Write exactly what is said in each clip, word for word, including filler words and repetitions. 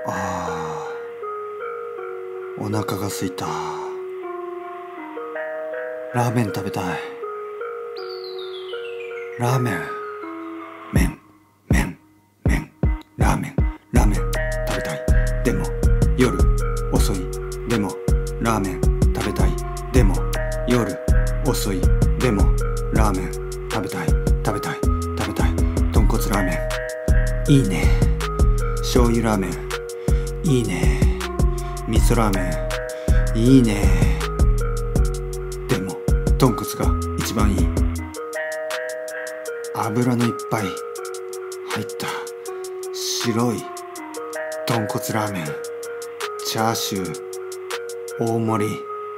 あー、お腹が空いた。ラーメン食べたい。ラーメン、麺、麺、麺、ラーメン、ラーメン食べたい。でも夜遅い。でもラーメン食べたい。でも夜遅い。でもラーメン食べたい。食べたい食べたい。豚骨ラーメンいいね。醤油ラーメンいいね。味噌ラーメンいいね。でも豚骨が一番いい。油のいっぱい入った白い豚骨ラーメン、チャーシュー大盛り、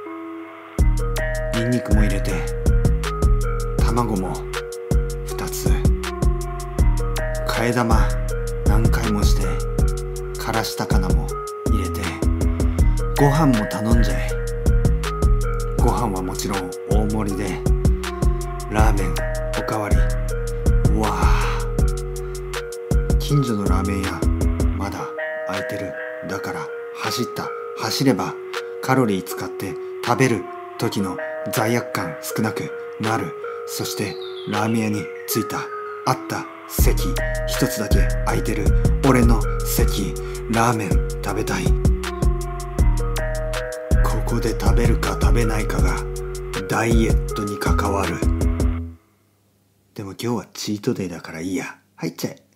ニンニクも入れて、卵もふたつ、替え玉何回もして、からし高菜も入れて、ご飯も頼んじゃえ。ご飯はもちろん大盛りで、ラーメンおかわり。うわあ、近所のラーメン屋まだ空いてる。だから走った。走ればカロリー使って食べる時の罪悪感少なくなる。そしてラーメン屋に着いた。あった席一つだけ空いてる。俺の席。ラーメン食べたい。ここで食べるか食べないかがダイエットに関わる。でも今日はチートデイだからいいや。入っちゃえ。